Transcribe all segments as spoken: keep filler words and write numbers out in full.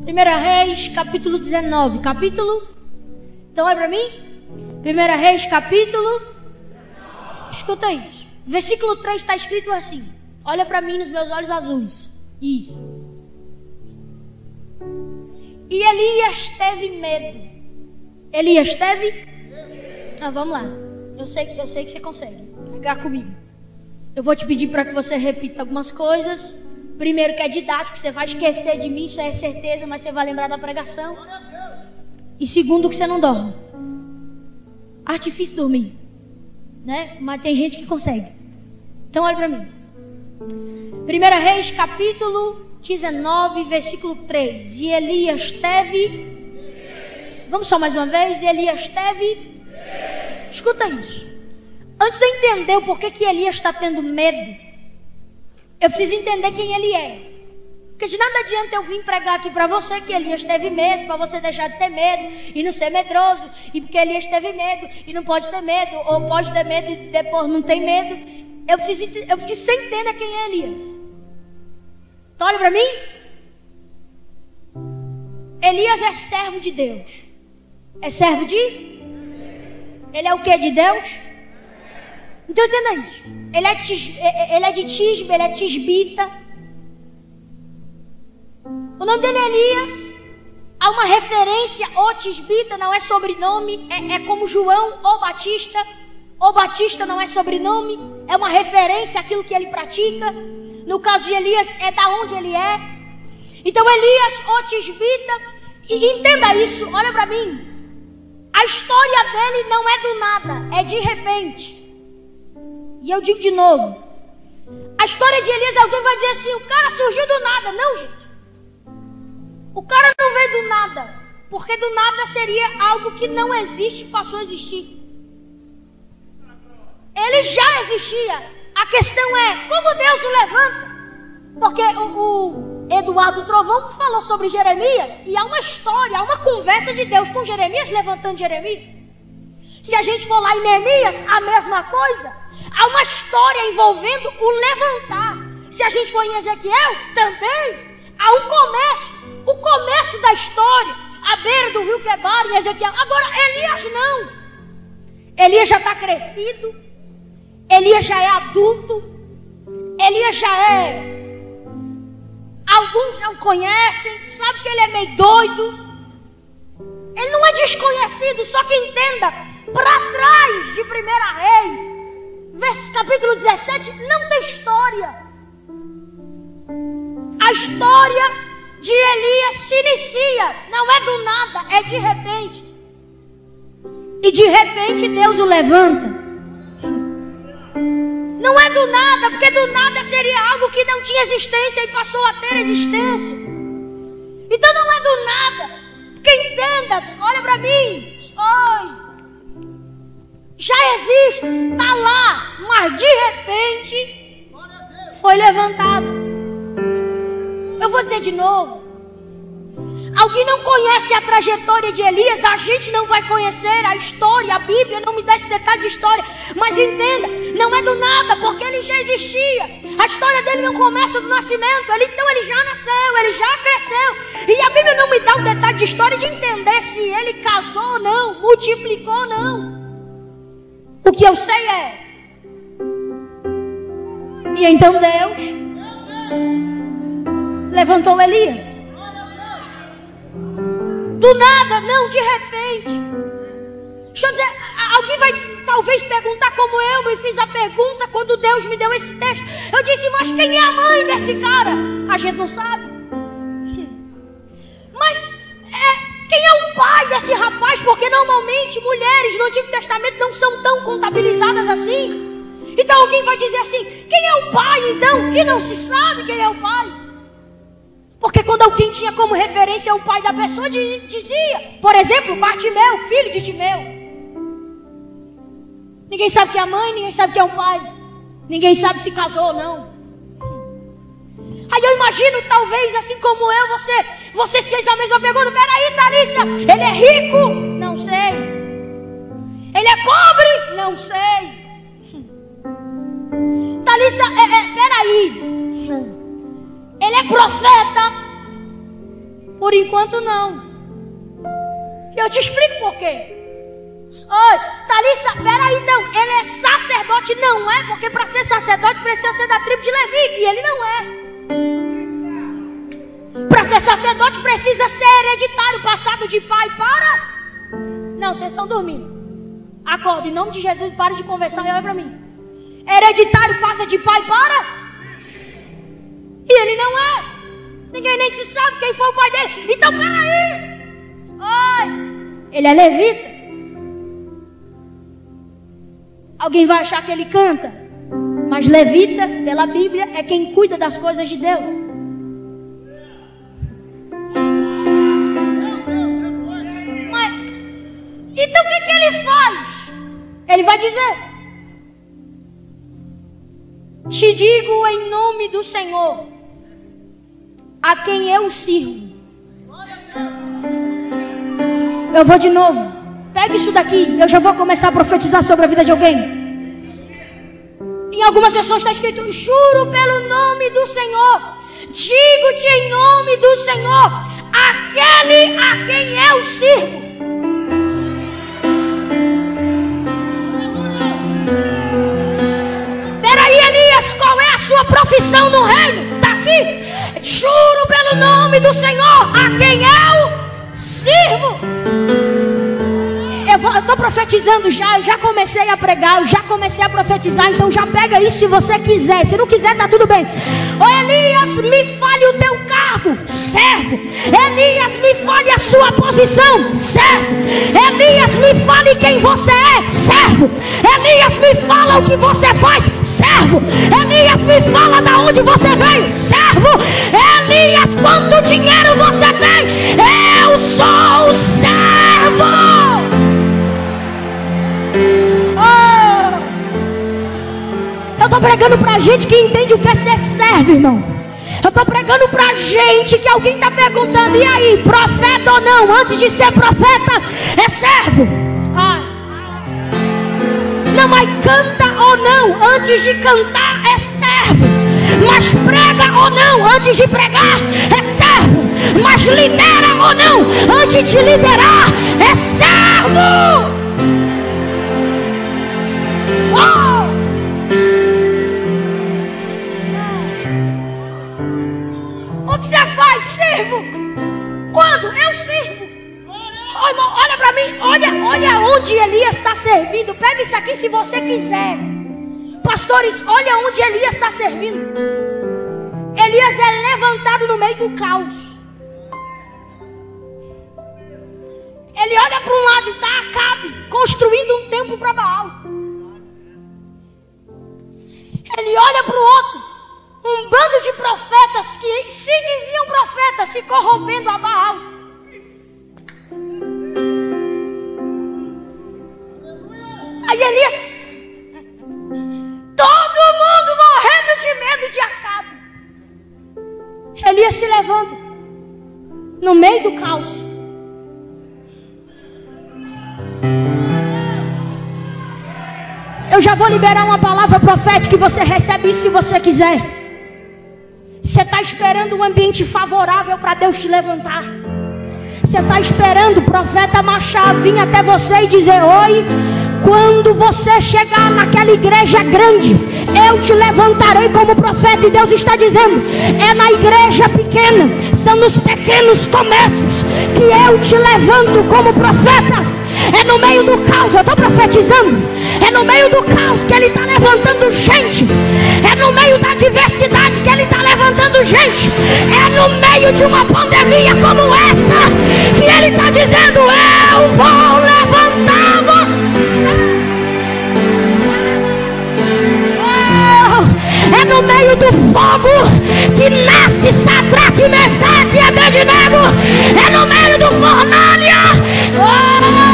Primeira Reis, capítulo dezenove. Capítulo? Então olha para mim. Primeira Reis, capítulo. Escuta isso. Versículo três está escrito assim. Olha para mim nos meus olhos azuis. Isso. E Elias teve medo. Elias teve? Ah, vamos lá. Eu sei, eu sei que você consegue pegar comigo. Eu vou te pedir para que você repita algumas coisas. Primeiro, que é didático, você vai esquecer de mim, isso é certeza, mas você vai lembrar da pregação. E segundo, que você não dorme. Acho difícil dormir, né? Mas tem gente que consegue. Então olha para mim. Primeira Reis, capítulo dezenove, versículo três. E Elias teve... Vamos só mais uma vez. Elias teve... Escuta isso. Antes de eu entender o porquê que Elias está tendo medo, eu preciso entender quem ele é. Porque de nada adianta eu vir pregar aqui para você que Elias teve medo, para você deixar de ter medo e não ser medroso. E porque Elias teve medo e não pode ter medo, ou pode ter medo e depois não tem medo. Eu preciso, eu preciso que você entenda quem é Elias. Então olha para mim. Elias é servo de Deus. É servo de? Ele é o que de Deus? Então entenda isso. Ele é, tis, ele é de Tisbe, ele é tisbita. O nome dele é Elias. Há uma referência, o tisbita não é sobrenome, é, é como João, o Batista. O Batista não é sobrenome, é uma referência àquilo que ele pratica. No caso de Elias, é da onde ele é. Então Elias, o tisbita. E entenda isso, olha para mim. A história dele não é do nada, é de repente. E eu digo de novo, a história de Elias, alguém vai dizer assim, o cara surgiu do nada. Não, gente. O cara não veio do nada, porque do nada seria algo que não existe, passou a existir. Ele já existia. A questão é, como Deus o levanta? Porque o, o Eduardo Trovão falou sobre Jeremias, e há uma história, há uma conversa de Deus com Jeremias, levantando Jeremias. Se a gente for lá em Neemias, a mesma coisa. Há uma história envolvendo o levantar. Se a gente for em Ezequiel, também há um começo. O começo da história, à beira do rio Quebar, em Ezequiel. Agora, Elias não. Elias já está crescido. Elias já é adulto. Elias já é... Alguns já o conhecem, sabe que ele é meio doido. Ele não é desconhecido, só que entenda, para trás de Primeira Reis, capítulo dezessete, não tem história. A história de Elias se inicia, não é do nada, é de repente. E de repente Deus o levanta. Não é do nada, porque do nada seria algo que não tinha existência e passou a ter existência. Então não é do nada, porque entenda, olha para mim, oi, já existe, está lá, mas de repente foi levantado. Eu vou dizer de novo. Alguém não conhece a trajetória de Elias, a gente não vai conhecer a história, a Bíblia não me dá esse detalhe de história. Mas entenda, não é do nada, porque ele já existia. A história dele não começa do nascimento, ele, então ele já nasceu, ele já cresceu. E a Bíblia não me dá o detalhe de história de entender se ele casou ou não, multiplicou ou não. O que eu sei é, e então Deus levantou Elias. Do nada, não, de repente. Deixa eu dizer, alguém vai talvez perguntar como eu me fiz a pergunta quando Deus me deu esse texto. Eu disse, mas quem é a mãe desse cara? A gente não sabe. Mas é, quem é o pai desse rapaz? Porque normalmente mulheres no Antigo Testamento não são tão contabilizadas assim. Então alguém vai dizer assim, quem é o pai então? E não se sabe quem é o pai. Porque quando alguém tinha como referência o pai da pessoa, dizia, por exemplo, Bartimeu, filho de Timeu. Ninguém sabe quem é a mãe, ninguém sabe quem é o pai. Ninguém sabe se casou ou não. Aí eu imagino, talvez, assim como eu, você, você fez a mesma pergunta. Peraí, Thalissa, ele é rico? Não sei. Ele é pobre? Não sei. Thalissa, é, é, peraí. Ele é profeta? Por enquanto não. E eu te explico por quê. Oi, Thalissa, peraí então, ele é sacerdote? Não é, porque para ser sacerdote precisa ser da tribo de Levi, e ele não é. Para ser sacerdote precisa ser hereditário, passado de pai para... Não, vocês estão dormindo. Acorda, em nome de Jesus, pare de conversar e olha para mim. Hereditário passa de pai para... E ele não é. Ninguém nem se sabe quem foi o pai dele. Então peraí. Oi, ele é levita. Alguém vai achar que ele canta, mas levita, pela Bíblia, é quem cuida das coisas de Deus. Mas, então o que, que ele faz? Ele vai dizer: te digo em nome do Senhor, a quem eu sirvo. Eu vou de novo. Pega isso daqui, eu já vou começar a profetizar sobre a vida de alguém. Em algumas sessões está escrito: juro pelo nome do Senhor, digo-te em nome do Senhor, aquele a quem eu sirvo. Peraí, Elias, qual é a sua profissão no reino? Está aqui: juro pelo nome do Senhor, a quem eu sirvo. Eu estou profetizando já, eu já comecei a pregar, eu já comecei a profetizar, então já pega isso se você quiser, se não quiser tá tudo bem. Ô Elias, me fale o teu cargo, servo. Elias, me fale a sua posição, servo. Elias, me fale quem você é, servo. Elias, me fala o que você faz, servo. Elias, me fala da onde você veio, servo. Elias, quanto dinheiro você tem? Eu sou servo. Eu estou pregando para gente que entende o que é ser servo, irmão. Eu estou pregando para gente que alguém está perguntando: e aí, profeta ou não? Antes de ser profeta, é servo. Ah. Não, mas canta ou não? Antes de cantar, é servo. Mas prega ou não? Antes de pregar, é servo. Mas lidera ou não? Antes de liderar, é servo. Oh! O que você faz? Sirvo. Quando? Eu sirvo. Oh, irmão, olha para mim. Olha, olha onde Elias está servindo. Pega isso aqui se você quiser. Pastores, olha onde Elias está servindo. Elias é levantado no meio do caos. Ele olha para um lado e está Acabe construindo um templo para Baal. Ele olha para o outro, um bando de profetas que se diziam profetas se corrompendo a Baal. Aí Elias, todo mundo morrendo de medo de Acabe. Elias se levanta no meio do caos. Eu já vou liberar uma palavra profética e você recebe isso se você quiser. Você está esperando um ambiente favorável para Deus te levantar. Você está esperando o profeta Machá vir até você e dizer: oi, quando você chegar naquela igreja grande, eu te levantarei como profeta. E Deus está dizendo: é na igreja pequena, são nos pequenos comércios que eu te levanto como profeta. É no meio do caos, eu estou profetizando. É no meio do caos que Ele está levantando gente. É no meio da diversidade que Ele está levantando gente. É no meio de uma pandemia como essa que Ele está dizendo: eu vou levantar você. Oh, é no meio do fogo que nasce Sadraque, Mesaque e Abednego. É no meio do fornalha. Oh!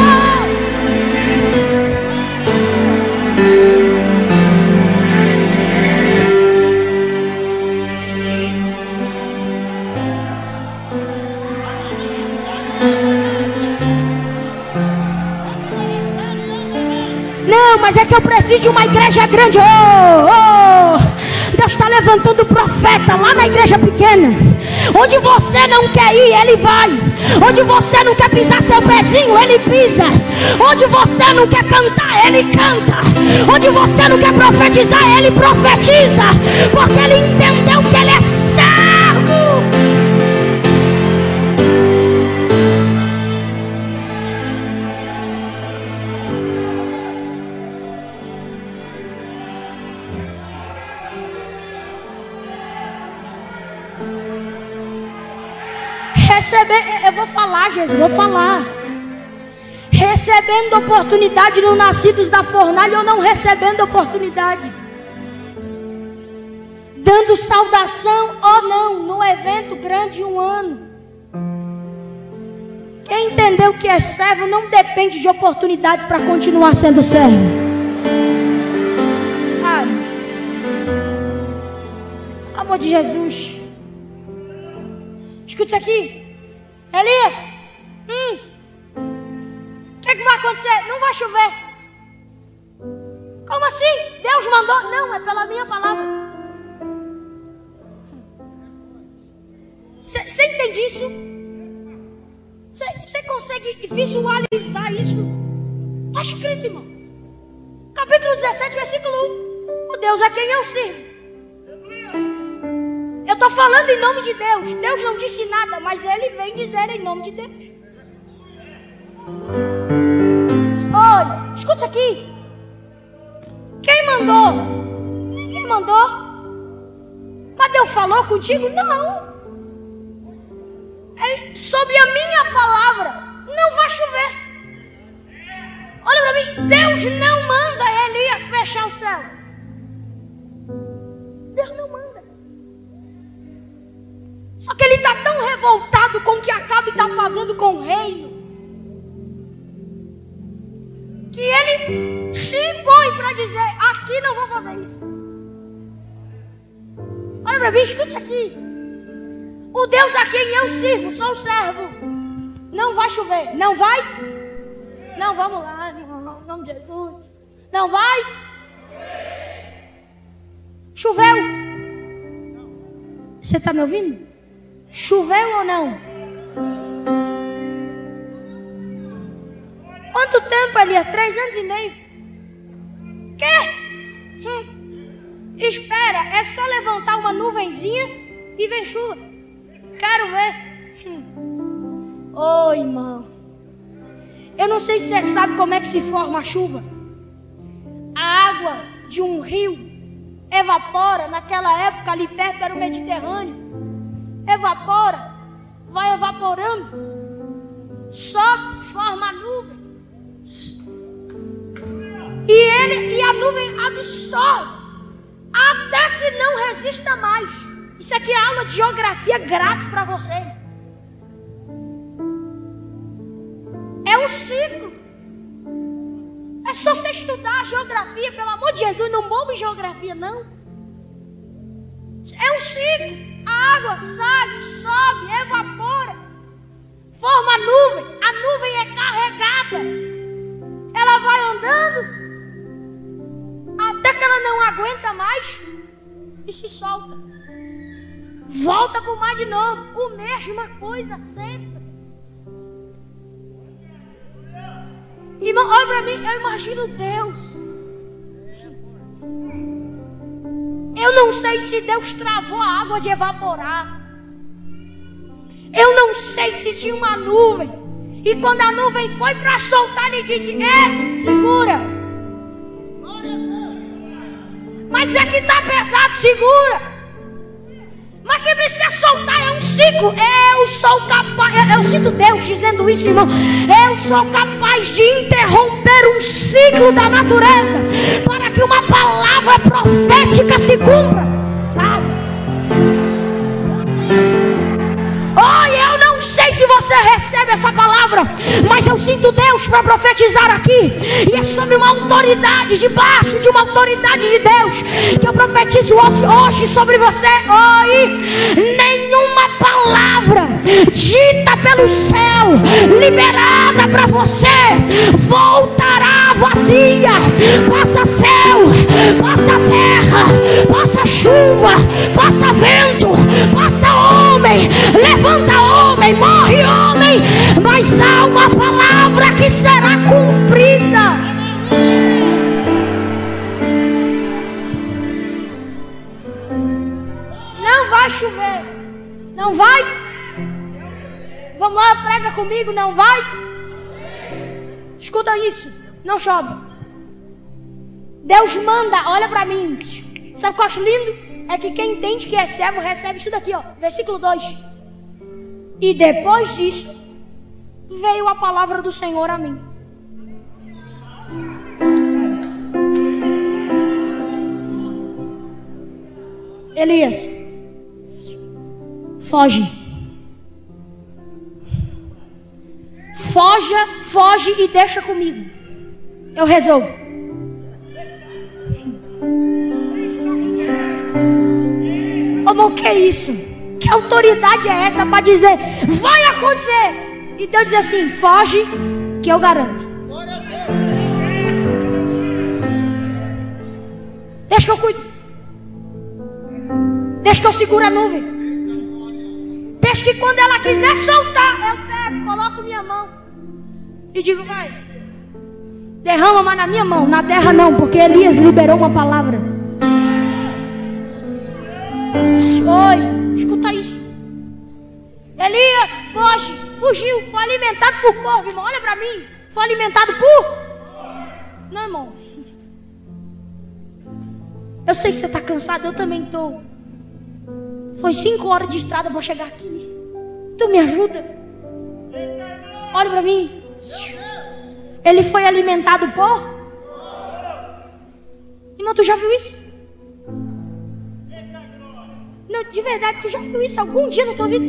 Não, mas é que eu preciso de uma igreja grande. Oh, oh. Deus está levantando profeta lá na igreja pequena. Onde você não quer ir, Ele vai. Onde você não quer pisar seu pezinho, Ele pisa. Onde você não quer cantar, Ele canta. Onde você não quer profetizar, Ele profetiza. Porque Ele entendeu que Ele é servo. Receber, eu vou falar, Jesus, vou falar. Recebendo oportunidade no nascidos da fornalha ou não recebendo oportunidade. Dando saudação ou não no evento grande um ano. Quem entendeu que é servo não depende de oportunidade para continuar sendo servo. Ai. Amor de Jesus. Escute isso aqui. Elias, hum, o que, é que vai acontecer? Não vai chover. Como assim? Deus mandou? Não, é pela minha palavra. Você entende isso? Você consegue visualizar isso? Está escrito, irmão. Capítulo dezessete, versículo um. O Deus a quem eu sirvo. Eu estou falando em nome de Deus. Deus não disse nada, mas Ele vem dizer em nome de Deus. Olha, escuta isso aqui. Quem mandou? Quem mandou? Mas Deus falou contigo? Não. É sobre a minha palavra. Não vai chover. Olha para mim. Deus não manda Elias fechar o céu. Deus não manda. Só que ele está tão revoltado com o que Acabe está fazendo com o reino, que ele se impõe para dizer: aqui não vou fazer isso. Olha para mim, escuta isso aqui. O Deus a quem eu sirvo, sou servo. Não vai chover. Não vai? Não, vamos lá, em nome de Jesus. Não vai? Choveu. Você está me ouvindo? Choveu ou não? Quanto tempo, Elias? Três anos e meio. Que? Hum. Espera, é só levantar uma nuvenzinha e vem chuva. Quero ver. Hum. Ô, irmão, eu não sei se você sabe como é que se forma a chuva. A água de um rio evapora. Naquela época ali perto era o Mediterrâneo. Evapora, vai evaporando, só forma a nuvem. E, ele, e a nuvem absorve até que não resista mais. Isso aqui é aula de geografia grátis para você. É um ciclo. É só você estudar a geografia, pelo amor de Jesus, não boba em geografia, não. É um ciclo. A água sai, sobe, evapora, forma a nuvem. A nuvem é carregada. Ela vai andando até que ela não aguenta mais e se solta. Volta para o mar de novo. A mesma coisa sempre. Irmão, olha para mim, eu imagino Deus. Eu não sei se Deus travou a água de evaporar. Eu não sei se tinha uma nuvem. E quando a nuvem foi para soltar, ele disse: é, segura. Mas é que está pesado, segura. Mas quem precisa soltar é um ciclo. Eu sou capaz, eu, eu sinto Deus dizendo isso, irmão. Eu sou capaz de interromper um ciclo da natureza para que uma palavra profética se cumpra. Ah. Oh, eu não sei se você recebe essa palavra, mas eu sinto Deus para profetizar aqui. E é sobre uma autoridade, debaixo de uma autoridade de Deus, que eu profetizo hoje sobre você. Oi, nenhuma palavra dita pelo céu, liberada para você, voltará vazia. Passa céu, passa terra, passa chuva, passa vento, passa homem, levanta homem, morre homem, mas há uma palavra que será cumprida. Não vai chover, não vai? Vamos lá, prega comigo, não vai? Escuta isso, não chove. Deus manda, olha para mim. Sabe o que eu acho lindo? É que quem entende que é servo recebe isso daqui, ó. Versículo dois. E depois disso veio a palavra do Senhor a mim. Elias, foge. Foja, foge e deixa comigo. Eu resolvo. Irmão, que é isso? Que autoridade é essa para dizer vai acontecer? E Deus diz assim: foge que eu garanto. Deixa que eu cuido. Deixa que eu seguro a nuvem. Deixa que quando ela quiser soltar, eu pego, coloco minha mão e digo: vai, derrama, mas na minha mão. Na terra não, porque Elias liberou uma palavra. Oi, escuta isso. Elias foge, fugiu, foi alimentado por corvo, irmão. Olha pra mim, foi alimentado por... Não, irmão. Eu sei que você está cansado, eu também estou. Foi cinco horas de estrada para chegar aqui. Tu me ajuda? Olha para mim. Ele foi alimentado por... Irmão, tu já viu isso? Não, de verdade, tu já viu isso algum dia na tua vida?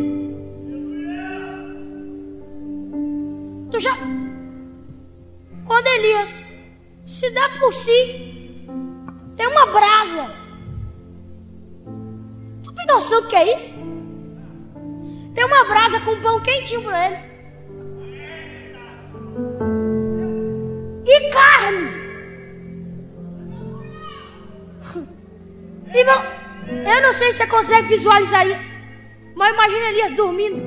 Tu já... Quando Elias se dá por si, tem uma brasa. Tu tem noção do que é isso? Tem uma brasa com pão quentinho para ele. E carne. Irmão, eu não sei se você consegue visualizar isso, mas imagina Elias dormindo.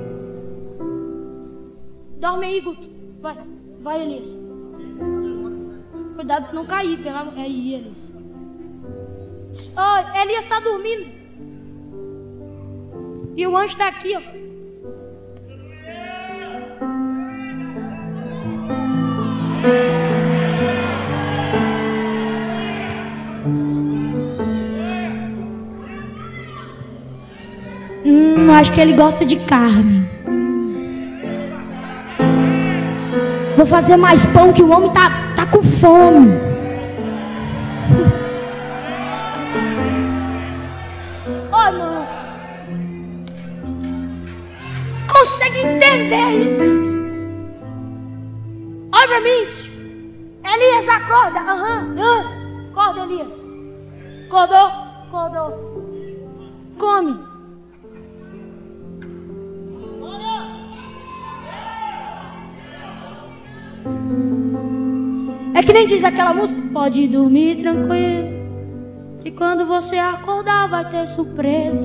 Dorme aí, Guto. Vai, vai, Elias. Cuidado pra não cair. Pela... Aí, Elias. Oh, Elias está dormindo. E o anjo está aqui, ó. Hum, acho que ele gosta de carne. Vou fazer mais pão que o homem tá, tá com fome. Ô, irmão, você consegue entender isso? Olha pra mim. Elias, acorda. Aham, uhum. Acorda, Elias. Acordou? Acordou. Come. É que nem diz aquela música: pode dormir tranquilo, que quando você acordar vai ter surpresa.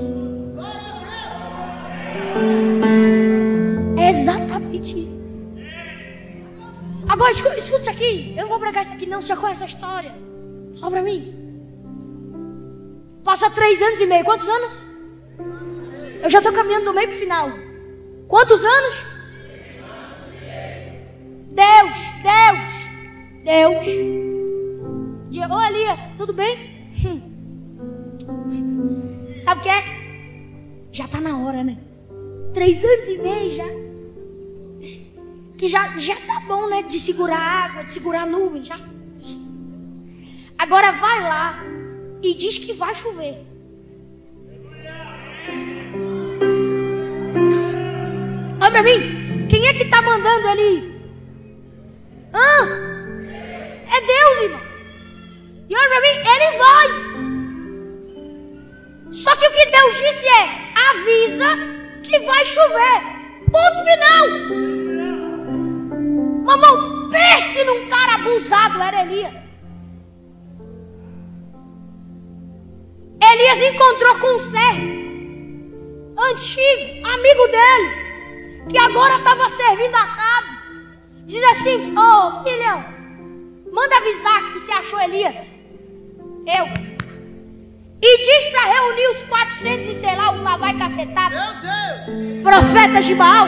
É exatamente isso. Agora escuta, escuta isso aqui. Eu não vou pregar isso aqui não, você já conhece a história. Só pra mim. Passa três anos e meio. Quantos anos? Eu já tô caminhando do meio pro final. Quantos anos? Deus, Deus Deus. Ô, Elias, tudo bem? Hum. Sabe o que é? Já tá na hora, né? Três anos e meio já. Que já, já tá bom, né? De segurar a água, de segurar a nuvem, já. Agora vai lá e diz que vai chover. Olha pra mim. Quem é que tá mandando ali? Hã? É Deus, irmão. E olha pra mim, ele vai. Só que o que Deus disse é: avisa que vai chover. Ponto final. Mamão, pense num cara abusado, era Elias. Elias encontrou com um servo antigo, amigo dele, que agora estava servindo a Acabe. Diz assim: ô oh, filhão, manda avisar que se achou Elias. Eu. E diz para reunir os quatrocentos e sei lá, o lá vai cacetado, profetas de Baal.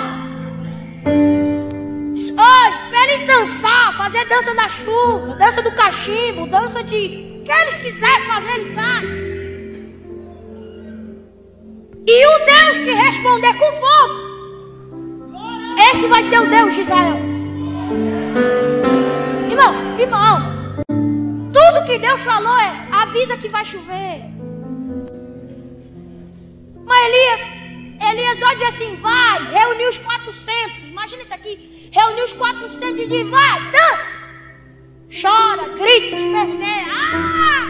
Diz: oi, para eles dançar, fazer dança da chuva, dança do cachimbo, dança de... o que eles quiserem fazer, eles fazem. E o Deus que responder com fogo, esse vai ser o Deus de Israel. Irmão, irmão, tudo que Deus falou é: avisa que vai chover. Mas Elias, Elias vai dizer assim: vai, reuniu os quatrocentos. Imagina isso aqui: reuniu os quatrocentos e diz: vai, dança, chora, grita, esperneia. Ah!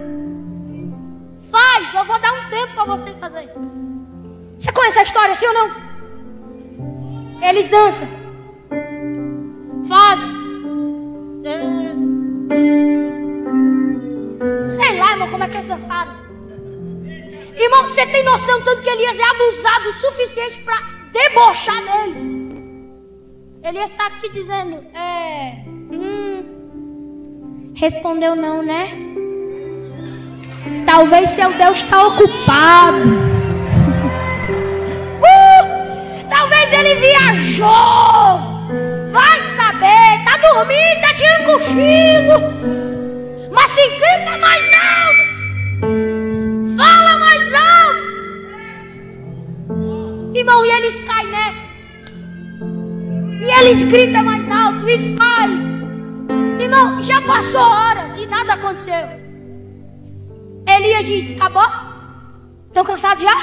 Faz, eu vou dar um tempo para vocês fazerem. Você conhece a história, sim ou não? Eles dançam, fazem. Sei lá, irmão, como é que eles dançaram. Irmão, você tem noção tanto que Elias é abusado o suficiente para debochar deles. Elias está aqui dizendo: é, hum, respondeu não, né? Talvez seu Deus está ocupado. uh, talvez ele viajou. Vai saber, tá dormindo, tá tirando cochilo. Mas se grita mais alto, fala mais alto. Irmão, e eles caem nessa. E eles gritam mais alto e faz. Irmão, já passou horas e nada aconteceu. Elias diz: acabou? Estão cansados já?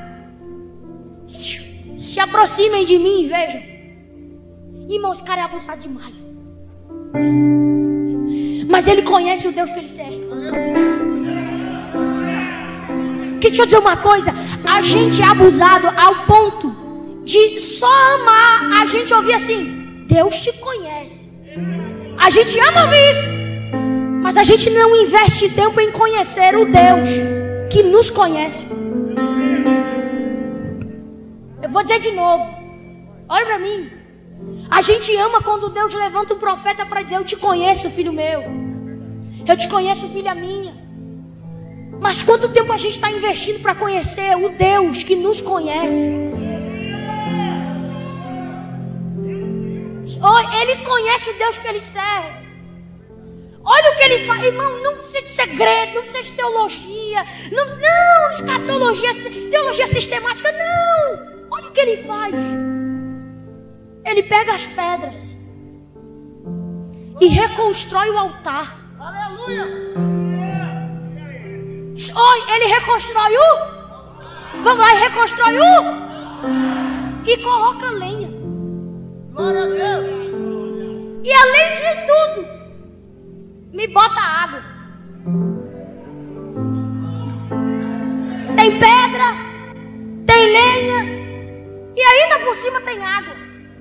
Se aproximem de mim e vejam. Irmão, esse cara é abusado demais. Mas ele conhece o Deus que ele serve. Que deixa eu dizer uma coisa: a gente é abusado ao ponto de só amar a gente ouvir assim: Deus te conhece. A gente ama ouvir isso, mas a gente não investe tempo em conhecer o Deus que nos conhece. Eu vou dizer de novo, olha para mim. A gente ama quando Deus levanta um profeta para dizer: eu te conheço, filho meu. Eu te conheço, filha minha. Mas quanto tempo a gente está investindo para conhecer o Deus que nos conhece? Ele conhece o Deus que ele serve. Olha o que ele faz, irmão. Não precisa de segredo, não precisa de teologia. Não, não, escatologia, teologia sistemática, não. Olha o que ele faz. Ele pega as pedras e reconstrói o altar. Aleluia! Oi, ele reconstrói o. Vamos lá, e reconstrói o. E coloca lenha. Glória a Deus. E além de tudo, me bota água. Tem pedra, tem lenha, e ainda por cima tem água.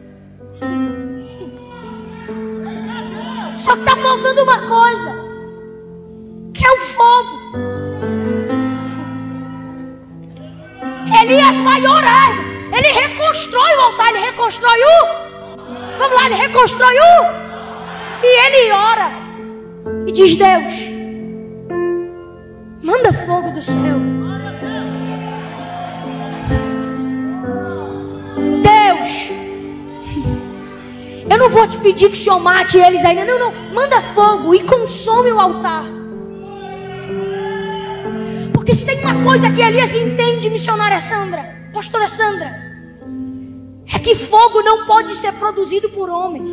Só que está faltando uma coisa, que é o fogo. Elias vai orar. Ele reconstrói o altar. Ele reconstrói o. Vamos lá, ele reconstrói o. E ele ora e diz: Deus, manda fogo do céu. Deus, eu não vou te pedir que o Senhor mate eles ainda. Não, não. Manda fogo e consome o altar. Porque se tem uma coisa que Elias entende, missionária Sandra, pastora Sandra, é que fogo não pode ser produzido por homens.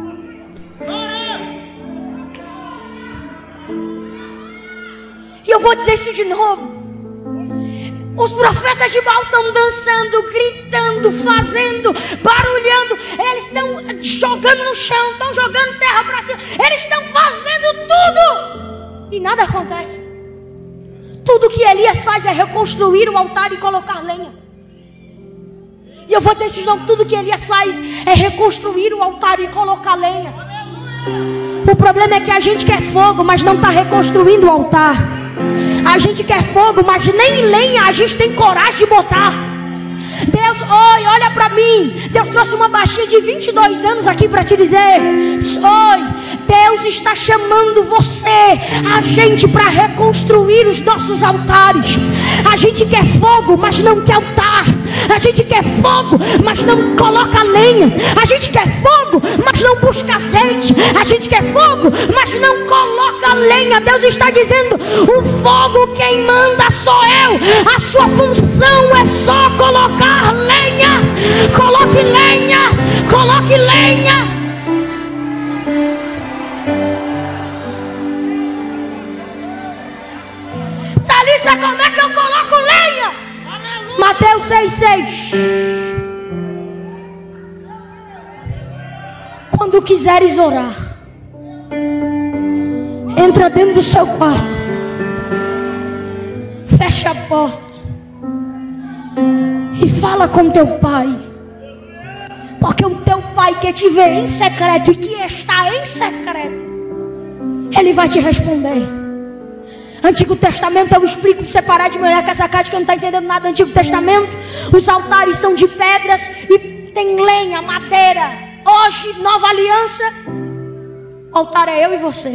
E eu vou dizer isso de novo. Os profetas de Baal estão dançando, gritando, fazendo, barulhando. Eles estão jogando no chão, estão jogando terra para cima. Eles estão fazendo tudo e nada acontece. Tudo que Elias faz é reconstruir o altar e colocar lenha. E eu vou dizer isso de novo. Tudo que Elias faz é reconstruir o altar e colocar lenha. O problema é que a gente quer fogo, mas não está reconstruindo o altar. A gente quer fogo, mas nem lenha a gente tem coragem de botar. Deus, oi, olha para mim. Deus trouxe uma baixinha de vinte e dois anos aqui para te dizer: oi, Deus está chamando você, a gente, para reconstruir os nossos altares. A gente quer fogo, mas não quer altar. A gente quer fogo, mas não coloca lenha. A gente quer fogo, mas não busca azeite. A gente quer fogo, mas não coloca lenha. Deus está dizendo: o fogo quem manda sou eu. A sua função é só colocar lenha. Coloque lenha, coloque lenha. Thalissa, como é que eu coloco lenha? Aleluia. Mateus seis, seis. Quando quiseres orar, entra dentro do seu quarto, fecha a porta e fala com teu pai, porque o teu pai que te vê em secreto e que está em secreto, ele vai te responder. Antigo Testamento, eu explico para você parar de me olhar com essa cara de que não está entendendo nada. Antigo Testamento, os altares são de pedras e tem lenha, madeira. Hoje, nova aliança, o altar é eu e você.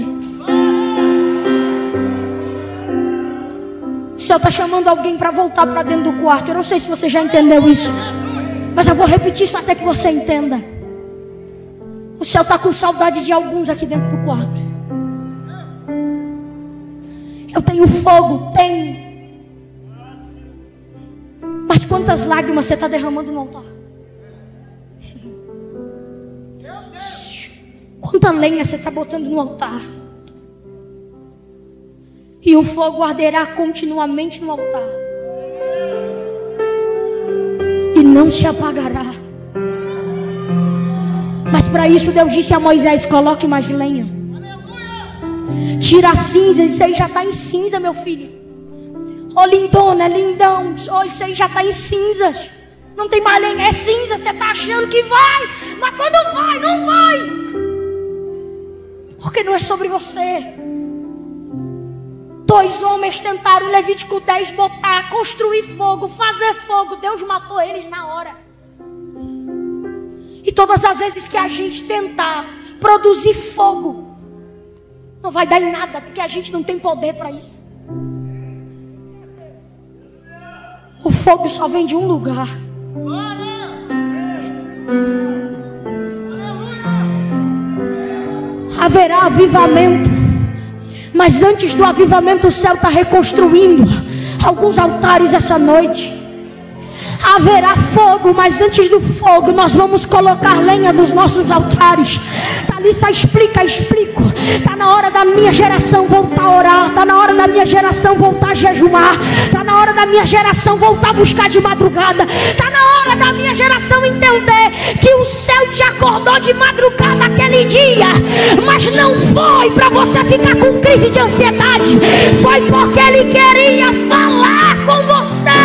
O Senhor está chamando alguém para voltar para dentro do quarto. Eu não sei se você já entendeu isso, mas eu vou repetir isso até que você entenda. O Senhor está com saudade de alguns aqui dentro do quarto. Eu tenho fogo, tenho. Mas quantas lágrimas você está derramando no altar? Quanta lenha você está botando no altar? E o fogo arderá continuamente no altar e não se apagará. Mas para isso Deus disse a Moisés: coloque mais lenha. Tira a cinza, isso aí já está em cinza, meu filho. Ô lindona, lindão, oh, isso aí já está em cinzas. Não tem mais lenha, é cinza. Você está achando que vai, mas quando vai, não vai. Porque não é sobre você. Dois homens tentaram em Levítico dez botar, construir fogo, fazer fogo. Deus matou eles na hora. E todas as vezes que a gente tentar produzir fogo, não vai dar em nada, porque a gente não tem poder para isso. O fogo só vem de um lugar. Haverá avivamento, mas antes do avivamento o céu está reconstruindo alguns altares essa noite. Haverá fogo, mas antes do fogo nós vamos colocar lenha nos nossos altares. Thalissa, explica, explico. Está na hora da minha geração voltar a orar. Está na hora da minha geração voltar a jejuar. Está na hora da minha geração voltar a buscar de madrugada. Está na hora da minha geração entender que o céu te acordou de madrugada aquele dia, mas não foi para você ficar com crise de ansiedade. Foi porque Ele queria falar com você.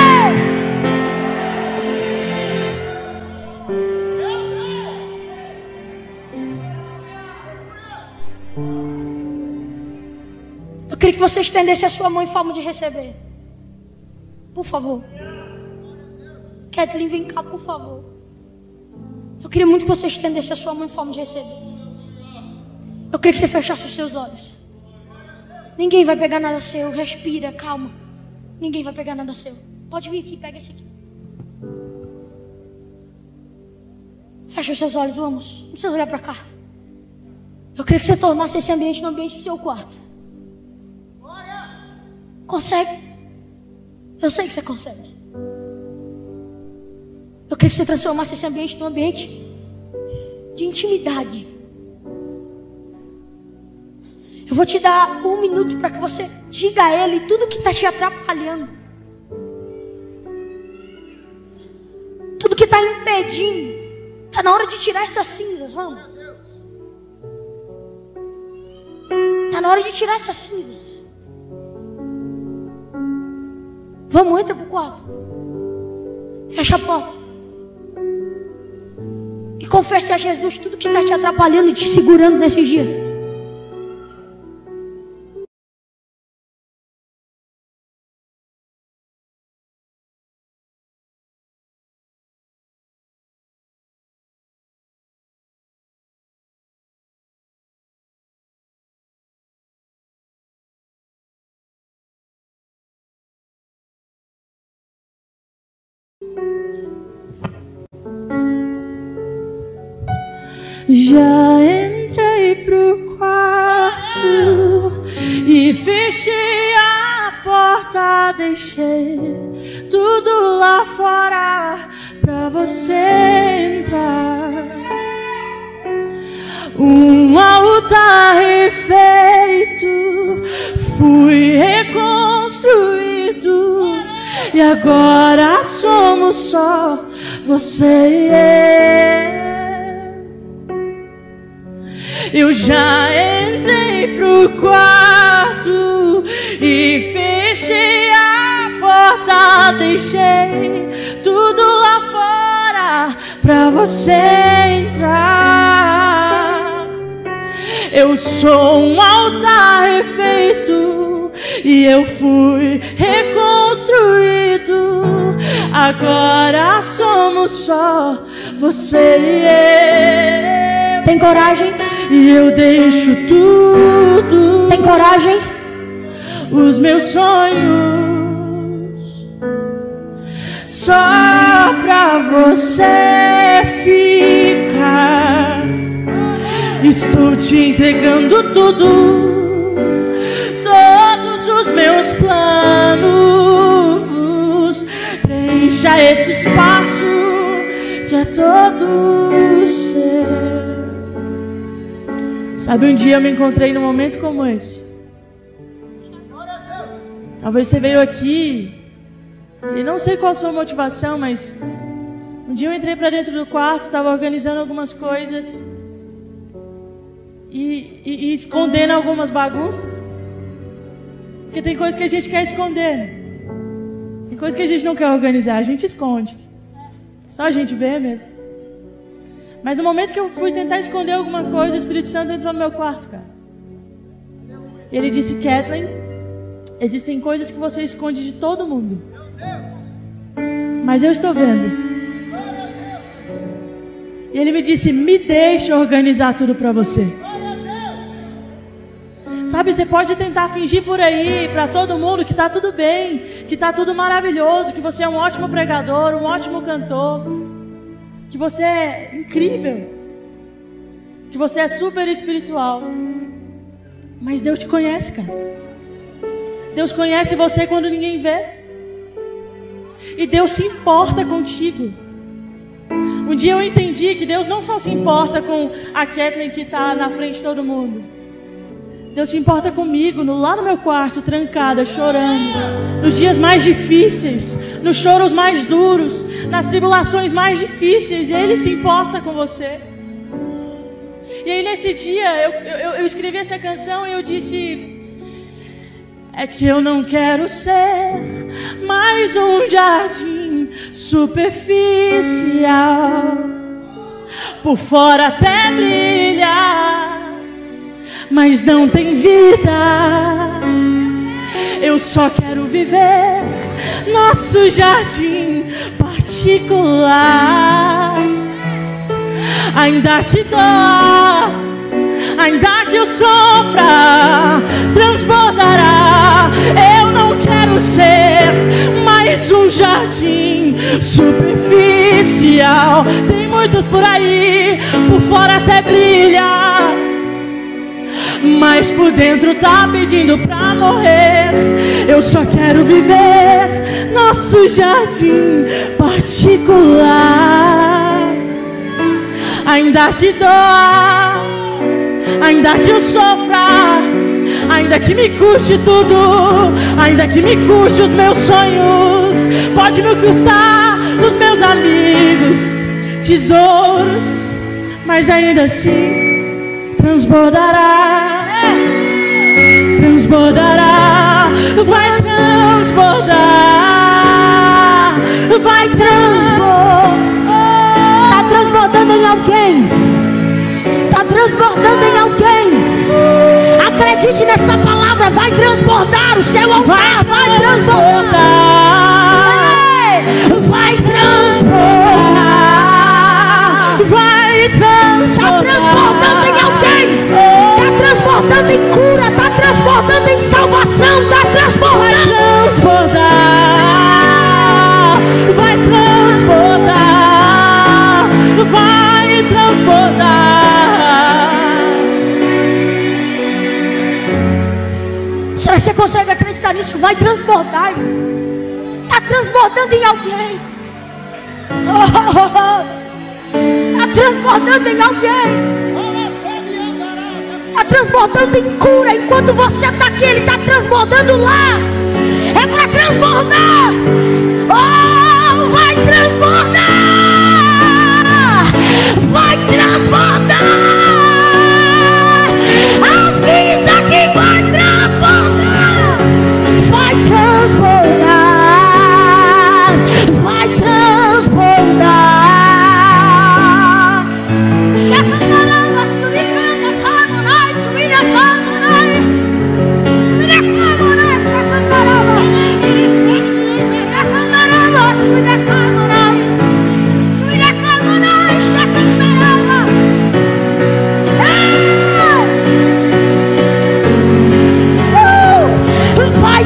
Eu queria que você estendesse a sua mão em forma de receber. Por favor. Kathleen, vem cá, por favor. Eu queria muito que você estendesse a sua mão em forma de receber. Eu queria que você fechasse os seus olhos. Ninguém vai pegar nada seu. Respira, calma. Ninguém vai pegar nada seu. Pode vir aqui, pega esse aqui. Fecha os seus olhos, vamos. Não precisa olhar para cá. Eu queria que você tornasse esse ambiente no ambiente do seu quarto. Consegue? Eu sei que você consegue. Eu queria que você transformasse esse ambiente num ambiente de intimidade. Eu vou te dar um minuto para que você diga a Ele tudo que está te atrapalhando, tudo que está impedindo. Está na hora de tirar essas cinzas, vamos. Está na hora de tirar essas cinzas. Vamos, entra pro quarto. Fecha a porta. E confesse a Jesus tudo que está te atrapalhando e te segurando nesses dias. Já entrei pro quarto e fechei a porta, deixei tudo lá fora pra você entrar. Um altar refeito, fui reconstruído e agora somos só você e eu. Eu já entrei pro quarto e fechei a porta, deixei tudo lá fora pra você entrar. Eu sou um altar refeito e eu fui reconstruído. Agora somos só você e eu. Tem coragem? E eu deixo tudo. Tem coragem? Os meus sonhos só pra você ficar. Estou te entregando tudo, todos os meus planos. Preencha esse espaço que é todo seu. Sabe, um dia eu me encontrei num momento como esse. Talvez você veio aqui e não sei qual a sua motivação, mas um dia eu entrei para dentro do quarto, estava organizando algumas coisas e, e, e escondendo algumas bagunças. Porque tem coisas que a gente quer esconder, né? Tem coisas que a gente não quer organizar, a gente esconde. Só a gente vê mesmo. Mas no momento que eu fui tentar esconder alguma coisa, o Espírito Santo entrou no meu quarto, cara. E ele disse: Kathleen, existem coisas que você esconde de todo mundo, mas eu estou vendo. E ele me disse: me deixa organizar tudo para você. Sabe, você pode tentar fingir por aí para todo mundo que está tudo bem, que está tudo maravilhoso, que você é um ótimo pregador, um ótimo cantor, que você é incrível, que você é super espiritual. Mas Deus te conhece, cara. Deus conhece você quando ninguém vê. E Deus se importa contigo. Um dia eu entendi que Deus não só se importa com a Kathleen que está na frente de todo mundo. Deus se importa comigo, no, lá no meu quarto, trancada, chorando. Nos dias mais difíceis, nos choros mais duros, nas tribulações mais difíceis. Ele se importa com você. E aí nesse dia, eu, eu, eu escrevi essa canção e eu disse: é que eu não quero ser mais um jardim superficial. Por fora até brilha, mas não tem vida. Eu só quero viver nosso jardim particular. Ainda que doa, ainda que eu sofra, transbordará. Eu não quero ser mais um jardim superficial. Tem muitos por aí, por fora até brilha, mas por dentro tá pedindo pra morrer. Eu só quero viver nosso jardim particular. Ainda que doa, ainda que eu sofra, ainda que me custe tudo, ainda que me custe os meus sonhos, pode me custar os meus amigos, tesouros, mas ainda assim transbordará, transbordará, vai transbordar, vai transbordar. Tá transbordando em alguém. Tá transbordando em alguém. Acredite nessa palavra, vai transbordar o seu altar, vai, vai transbordar. Vai transbordar. Vai transbordar. Tá transbordando em alguém. Tá transbordando em cura, tá transbordando em salvação, tá transbordando. Vai transbordar. Vai transbordar. acredita nisso, vai transbordar. Está transbordando em alguém. Está transbordando em alguém. Está transbordando em cura. Enquanto você está aqui, Ele está transbordando lá. É para transbordar. Oh, vai transbordar. Vai transbordar. Avisa que vai transbordar. Vai transbordar. Vai transbordar. Chacandarama, subicana, camonai, subida, camonai. Subida, camonai, chacandarama. Chacandarama, subida, camonai. Subida, camonai, chacandarama. Vai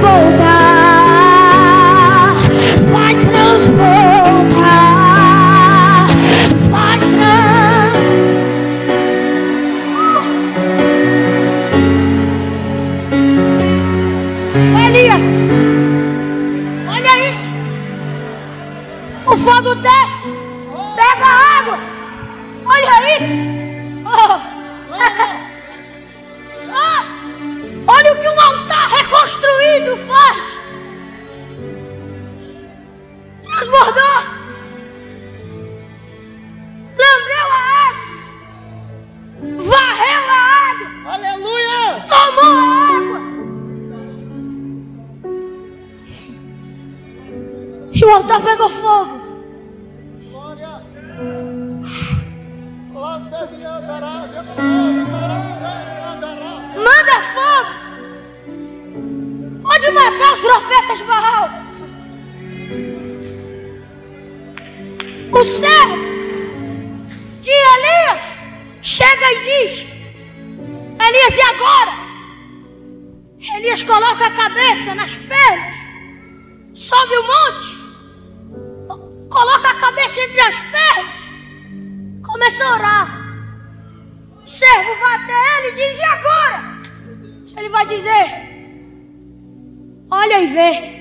transbordar, vai transbordar, vai trans... Oh. Elias, olha isso, o fogo desce, pega a água, olha isso, oh. Só. Olha o que um altar reconstruído faz. Transbordou. Lambeu a água. Varreu a água. Aleluia! Tomou a água. E o altar pegou fogo. Glória! Manda fogo. Pode matar os profetas Baal. O servo de Elias chega e diz: Elias, e agora? Elias coloca a cabeça nas pernas, sobe o monte, coloca a cabeça entre as pernas, começa a orar. O servo vai até ele e diz: e agora? Ele vai dizer: olha e vê.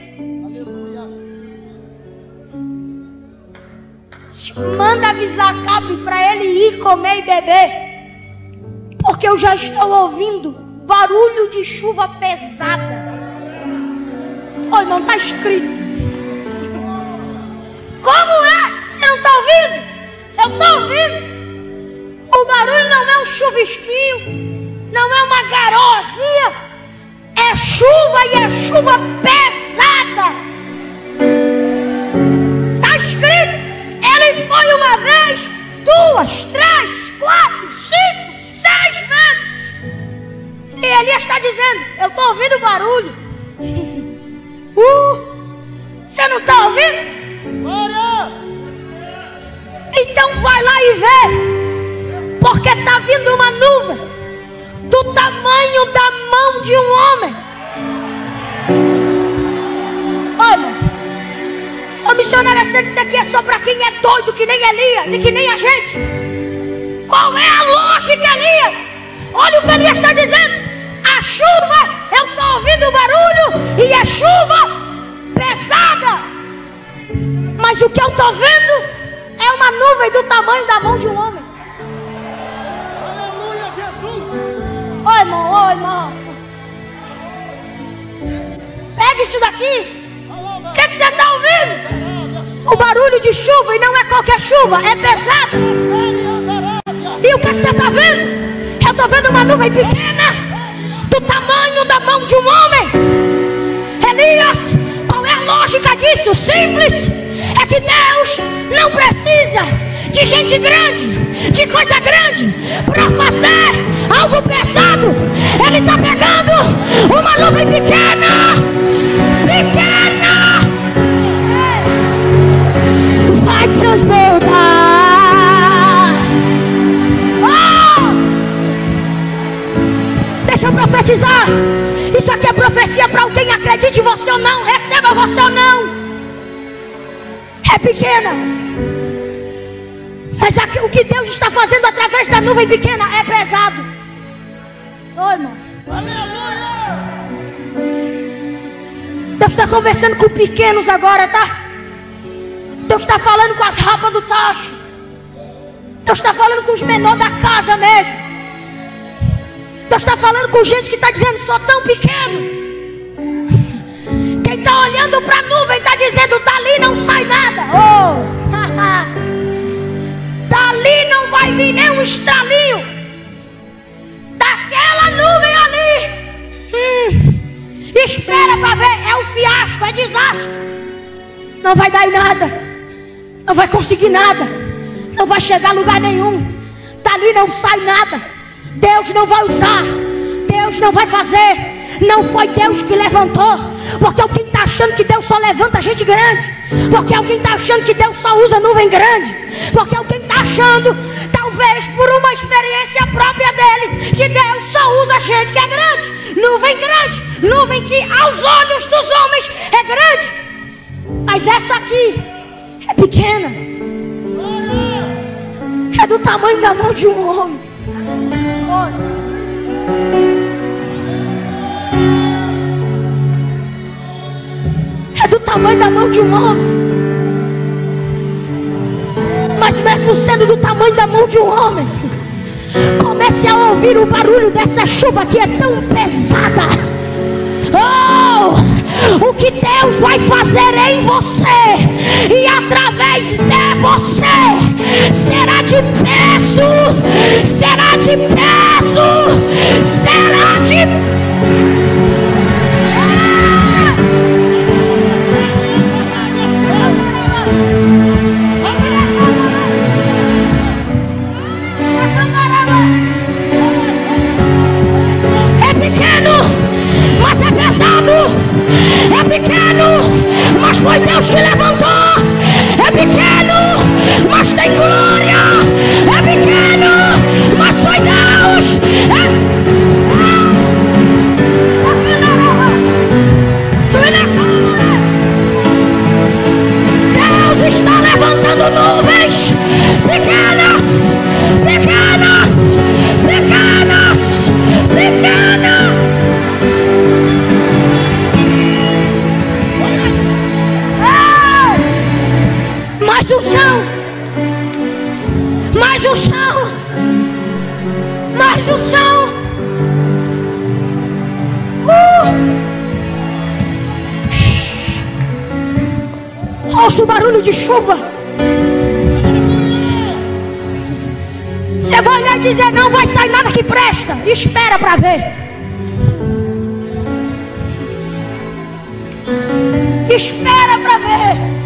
Manda avisar Acabe para ele ir comer e beber, porque eu já estou ouvindo barulho de chuva pesada. Oi, não está escrito. Como é? Você não está ouvindo? Eu estou ouvindo. O barulho não é um chuvisquinho, não é uma garoazinha, é chuva, e é chuva pesada. Está escrito. Ele foi uma vez, duas, três, quatro, cinco, seis vezes. E Elias está dizendo: eu estou ouvindo barulho. uh, Você não está ouvindo? Glória! Então vai lá e vê, porque está vindo uma nuvem do tamanho da mão de um homem. Olha, o missionário disse: isso aqui é só para quem é doido, que nem Elias e que nem a gente. Qual é a lógica, Elias? Olha o que Elias está dizendo. A chuva, eu estou ouvindo o barulho, e é chuva pesada. Mas o que eu estou vendo é uma nuvem do tamanho da mão de um homem. Aleluia, Jesus! Oi, irmão, oi, irmão. Pega isso daqui. O que, que você está ouvindo? O barulho de chuva, e não é qualquer chuva, é pesado. E o que, que você está vendo? Eu estou vendo uma nuvem pequena, do tamanho da mão de um homem. Elias, qual é a lógica disso? Simples. É que Deus não precisa de gente grande, de coisa grande, para fazer algo pesado. Ele está pegando uma nuvem pequena, pequena, vai transbordar. Oh! Deixa eu profetizar. Isso aqui é profecia para alguém. Acredite você ou não, receba você ou não. É pequena, mas aqui, o que Deus está fazendo através da nuvem pequena é pesado. Oi, irmão. Aleluia! Deus está conversando com pequenos agora, tá? Deus está falando com as rapas do tacho. Deus está falando com os menores da casa mesmo. Deus está falando com gente que está dizendo, sou tão pequeno. Quem está olhando para a nuvem está dizendo, dali não sai nada. Oh, dali não vai vir nem um estralinho. Daquela nuvem ali. Hum, espera para ver, é um fiasco, é desastre. Não vai dar em nada. Não vai conseguir nada. Não vai chegar a lugar nenhum. Dali não sai nada. Deus não vai usar. Deus não vai fazer. Não foi Deus que levantou. Porque alguém está achando que Deus só levanta gente grande. Porque alguém está achando que Deus só usa nuvem grande. Porque alguém está achando, talvez por uma experiência própria dele, que Deus só usa gente que é grande. Nuvem grande. Nuvem que aos olhos dos homens é grande. Mas essa aqui é pequena. É do tamanho da mão de um homem. É do tamanho da mão de um homem. Mas mesmo sendo do tamanho da mão de um homem, comece a ouvir o barulho dessa chuva que é tão pesada. Oh! O que Deus vai fazer em você e através de você será de peso, será de peso, será de... É pequeno, mas é pesado. É pequeno, mas foi Deus que levantou. É pequeno, mas tem glória. É pequeno, mas foi Deus. É... Deus está levantando nuvens pequenas, pequenas, pequenas, pequenas. Mais um chão, mais um chão, mais um chão. Uh! Ouça o barulho de chuva. Você vai olhar e dizer, não vai sair nada que presta. Espera para ver. Espera para ver.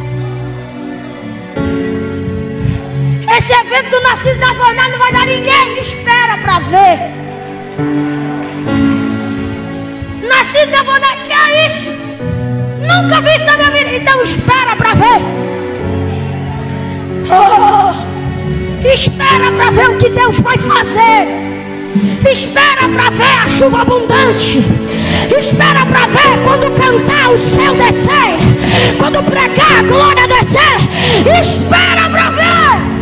Esse evento do Nascido na Fornalha não vai dar ninguém. Espera para ver. Nascido na Fornalha, que é isso? Nunca vi isso na minha vida. Então espera para ver. Oh, espera para ver o que Deus vai fazer. Espera para ver a chuva abundante. Espera para ver quando cantar o céu descer. Quando pregar a glória descer. Espera para ver.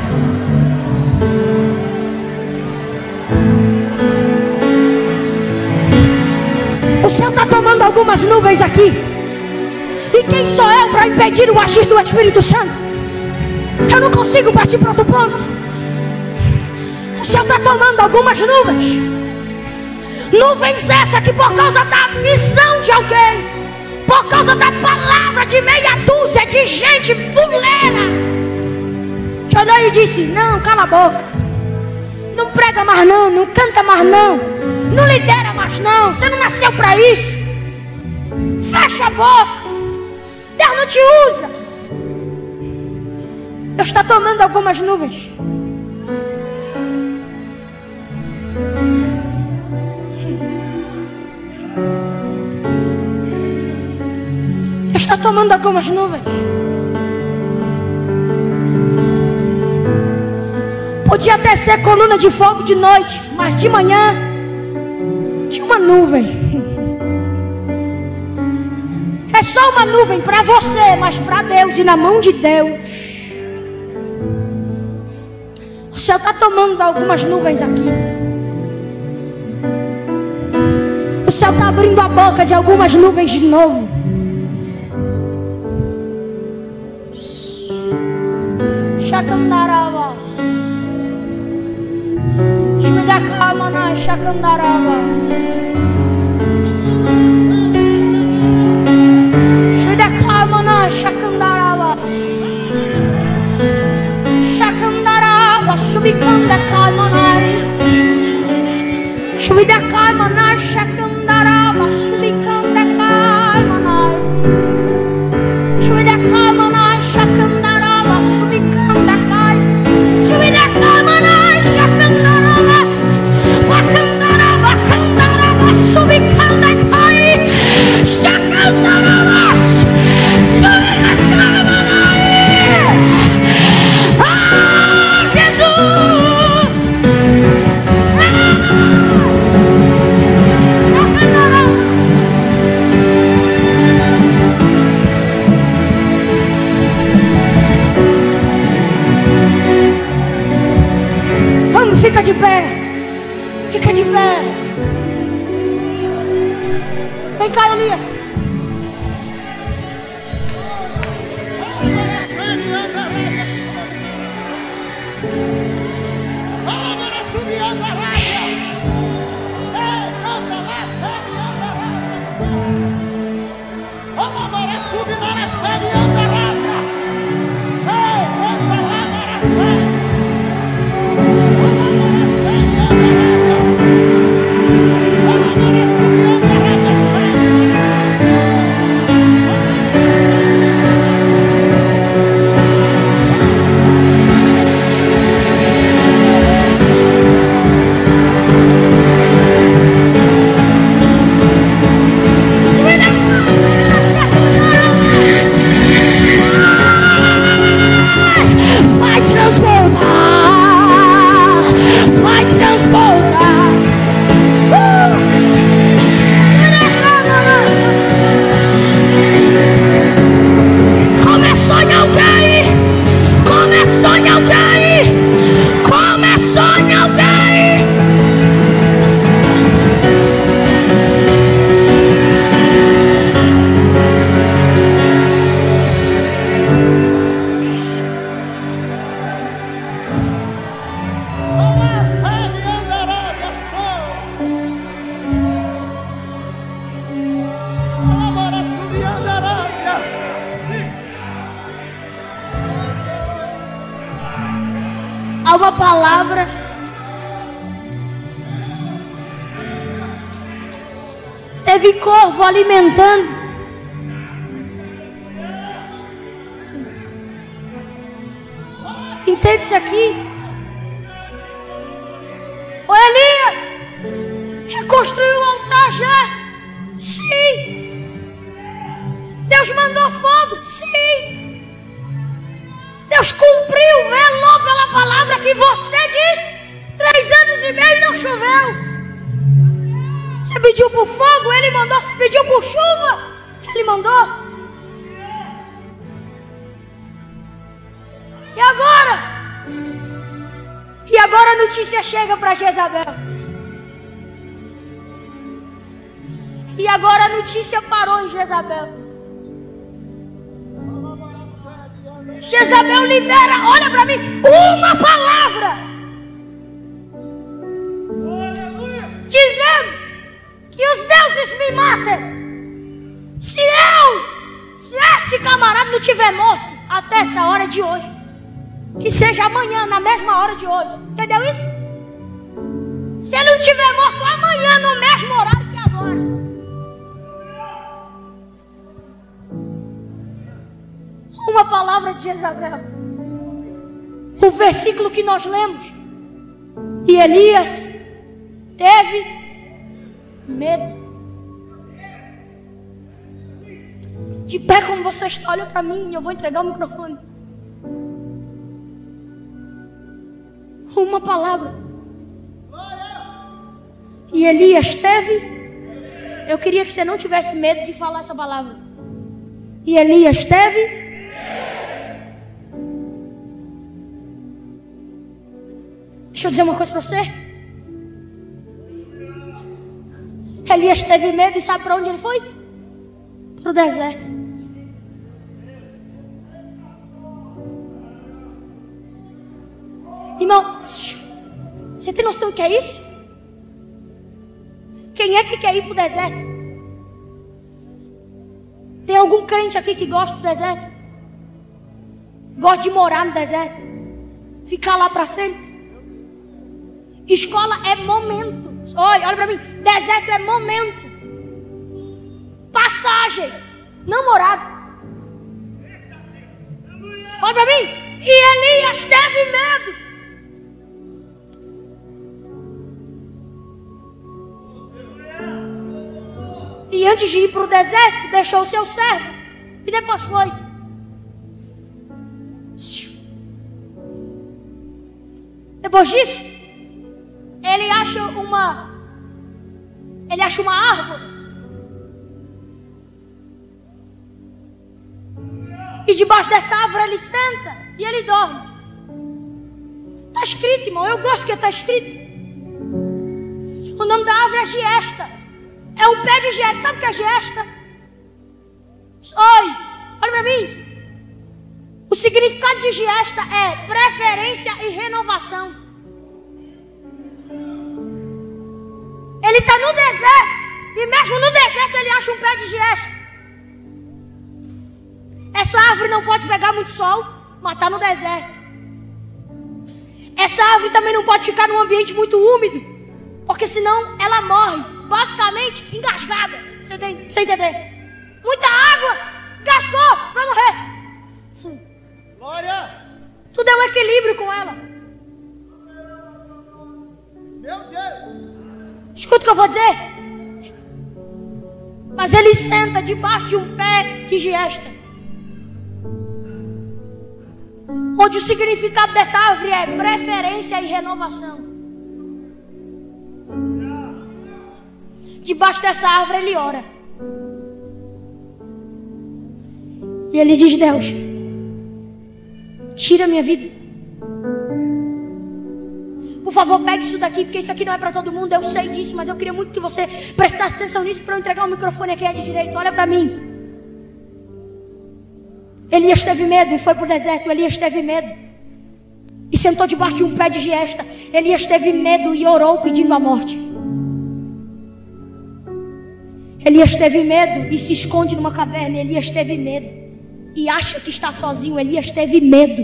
O céu está tomando algumas nuvens aqui. E quem sou eu para impedir o agir do Espírito Santo? Eu não consigo partir para outro ponto. O céu está tomando algumas nuvens. Nuvens essa que por causa da visão de alguém, por causa da palavra de meia dúzia de gente fuleira, que olhou e disse, não, cala a boca. Não prega mais não, não canta mais não, não lidera mais não, você não nasceu para isso. Fecha a boca. Deus não te usa. Deus está tomando algumas nuvens. Deus está tomando algumas nuvens. Podia até ser coluna de fogo de noite, mas de manhã tinha uma nuvem. É só uma nuvem para você, mas para Deus e na mão de Deus. O céu está tomando algumas nuvens aqui. O céu está abrindo a boca de algumas nuvens de novo. shakandarabas. Shmidakamana shakandarabas. Shmidakamana shakandarabas. Shakandarabas subikandakamana. Shmidakamana shakandarabas subikandakamana. Shmidakamana shakandarabas subikandakai. Shmidakamana shakandarabas wakandarabas kandarabas subikandakai. Shakandarabas subikandakamana. Ah, Jesus! Vamos, fica de pé. Fica de pé. Vem cá, Elias. Vai transbordar, vai transbordar. Uh! Começou em alguém, começou em alguém, começou em alguém. Há uma palavra teve corvo alimentando. Entende isso aqui? Ô Elias, reconstruiu o altar já? Sim. Deus mandou fogo? Sim. Deus cumpriu, velou pela palavra que você disse. Três anos e meio não choveu. Você pediu por fogo, Ele mandou. Você pediu por chuva, Ele mandou. E agora? E agora a notícia chega para Jezabel. E agora a notícia parou em Jezabel. Jezabel libera, olha para mim, uma palavra, dizendo que os deuses me matem se eu, se esse camarada não tiver morto até essa hora de hoje, que seja amanhã na mesma hora de hoje, entendeu isso? Se ele não tiver morto amanhã no mesmo horário que agora. Uma palavra de Jezabel. O versículo que nós lemos. E Elias teve medo. De pé como você está, olha para mim. Eu vou entregar o microfone. Uma palavra. E Elias teve. Eu queria que você não tivesse medo de falar essa palavra. E Elias teve. Deixa eu dizer uma coisa para você. Elias teve medo e sabe para onde ele foi? Para o deserto. Você tem noção do que é isso? Quem é que quer ir para o deserto? Tem algum crente aqui que gosta do deserto? Gosta de morar no deserto? Ficar lá para sempre? Escola é momento. Olha, olha para mim. Deserto é momento. Passagem. Não morada. Olha para mim. E Elias teve medo. E antes de ir para o deserto, deixou o seu servo. E depois foi. Depois disso, ele acha uma. Ele acha uma árvore. E debaixo dessa árvore ele senta e ele dorme. Está escrito, irmão. Eu gosto que está escrito. O nome da árvore é giesta. É um pé de giesta. Sabe o que é giesta? Oi, olha para mim. O significado de giesta é preferência e renovação. Ele está no deserto. E mesmo no deserto ele acha um pé de giesta. Essa árvore não pode pegar muito sol, mas está no deserto. Essa árvore também não pode ficar num ambiente muito úmido, porque senão ela morre. Basicamente, engasgada. Você tem, você entender? Muita água, engasgou, vai morrer. Glória! Tudo é um equilíbrio com ela. Meu Deus! Escuta o que eu vou dizer. Mas ele senta debaixo de um pé de giesta, onde o significado dessa árvore é preferência e renovação. Debaixo dessa árvore ele ora. E ele diz: Deus, tira minha vida. Por favor, pegue isso daqui, porque isso aqui não é para todo mundo. Eu sei disso, mas eu queria muito que você prestasse atenção nisso para eu entregar o microfone aqui de direito. Olha para mim. Elias teve medo e foi para o deserto. Elias teve medo e sentou debaixo de um pé de giesta. Elias teve medo e orou pedindo a morte. Elias teve medo e se esconde numa caverna. Elias teve medo e acha que está sozinho. Elias teve medo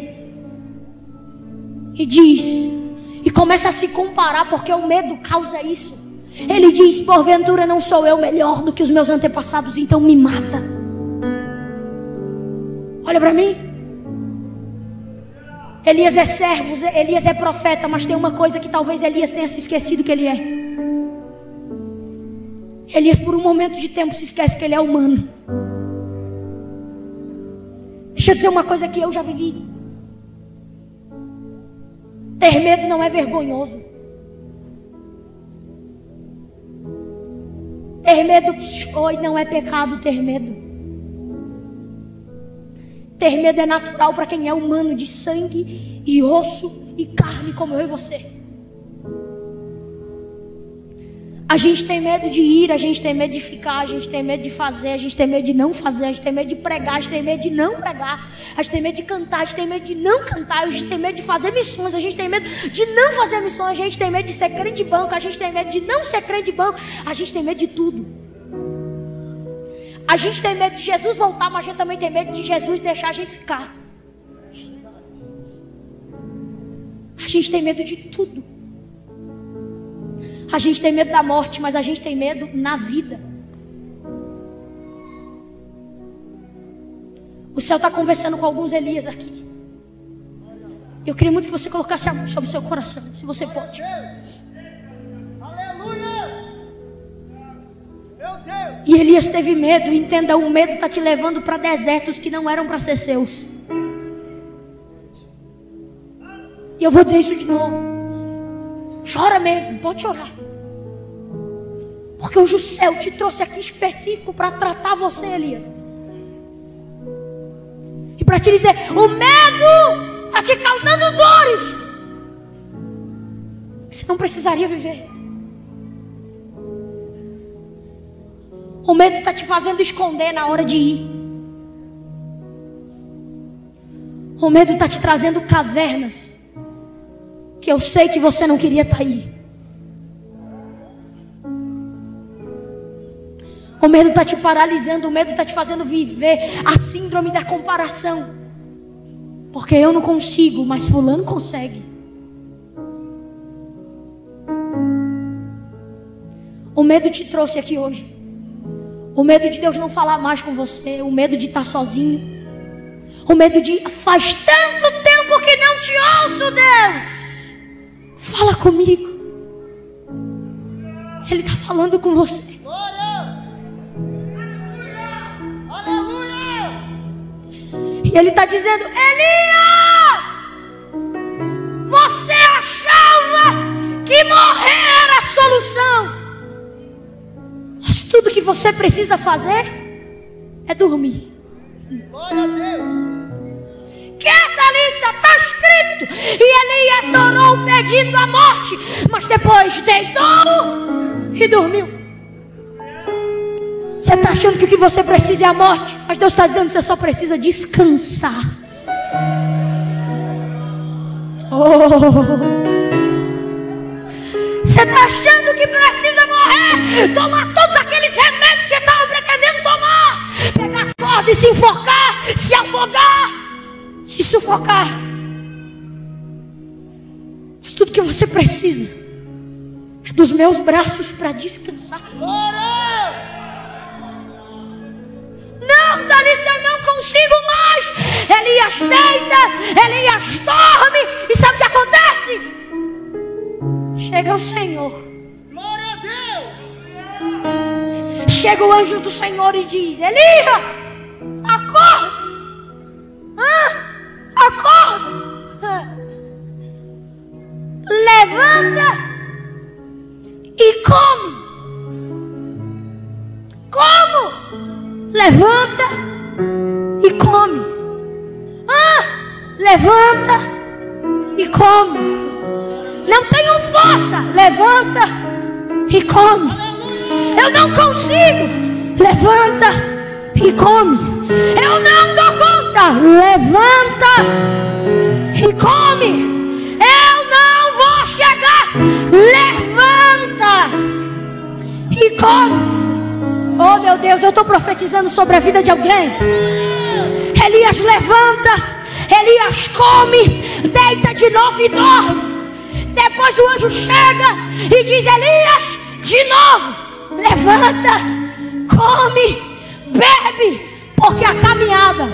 e diz, e começa a se comparar, porque o medo causa isso. Ele diz: porventura não sou eu melhor do que os meus antepassados, então me mata. Olha para mim. Elias é servo, Elias é profeta, mas tem uma coisa que talvez Elias tenha se esquecido que ele é. Elias por um momento de tempo se esquece que ele é humano. Deixa eu dizer uma coisa que eu já vivi. Ter medo não é vergonhoso. Ter medo, oi, não é pecado ter medo. Ter medo é natural para quem é humano, de sangue e osso e carne como eu e você. A gente tem medo de ir, a gente tem medo de ficar, a gente tem medo de fazer, a gente tem medo de não fazer, a gente tem medo de pregar, a gente tem medo de não pregar, a gente tem medo de cantar, a gente tem medo de não cantar, a gente tem medo de fazer missões, a gente tem medo de não fazer missões, a gente tem medo de ser crente de banco, a gente tem medo de não ser crente de banco, a gente tem medo de tudo. A gente tem medo de Jesus voltar, mas a gente também tem medo de Jesus deixar a gente ficar. A gente tem medo de tudo. A gente tem medo da morte, mas a gente tem medo na vida. O céu está conversando com alguns Elias aqui. Eu queria muito que você colocasse a mão sobre o seu coração, se você pode. Aleluia! Meu Deus! E Elias teve medo. Entenda, o medo está te levando para desertos que não eram para ser seus. E eu vou dizer isso de novo. Chora mesmo, pode chorar. Porque hoje o céu te trouxe aqui específico para tratar você, Elias. E para te dizer: o medo está te causando dores que você não precisaria viver. O medo está te fazendo esconder na hora de ir. O medo está te trazendo cavernas que eu sei que você não queria estar aí. O medo está te paralisando, o medo está te fazendo viver a síndrome da comparação. Porque eu não consigo, mas fulano consegue. O medo te trouxe aqui hoje. O medo de Deus não falar mais com você. O medo de estar sozinho. O medo de faz tanto tempo que não te ouço, Deus. Fala comigo. Ele está falando com você. Glória! Aleluia! E ele está dizendo: Elias, você achava que morrer era a solução. Mas tudo que você precisa fazer é dormir. Glória a Deus! Quieta, Alissa, está escrito. E Elias orou pedindo a morte, mas depois deitou e dormiu. Você está achando que o que você precisa é a morte, mas Deus está dizendo que você só precisa descansar. Oh. Você está achando que precisa morrer, tomar todos aqueles remédios que você estava pretendendo tomar, pegar a corda e se enforcar, se afogar, se sufocar. Mas tudo que você precisa é dos meus braços para descansar. Glória! Não, Thalissa, eu não consigo mais. Elias deita, Elias dorme, e sabe o que acontece? Chega o Senhor. Glória a Deus! Chega o anjo do Senhor e diz: Elias, acorda. Ah, acorda. Levanta e come. Como? Levanta e come. Ah, levanta e come. Não tenho força, levanta e come. Eu não consigo, levanta e come. Eu não dou conta, levanta e come. Eu não vou chegar, levanta e come. Oh meu Deus, eu estou profetizando sobre a vida de alguém. Elias levanta, Elias come, deita de novo e dorme. Depois o anjo chega e diz: Elias, de novo, levanta, come, bebe, porque a caminhada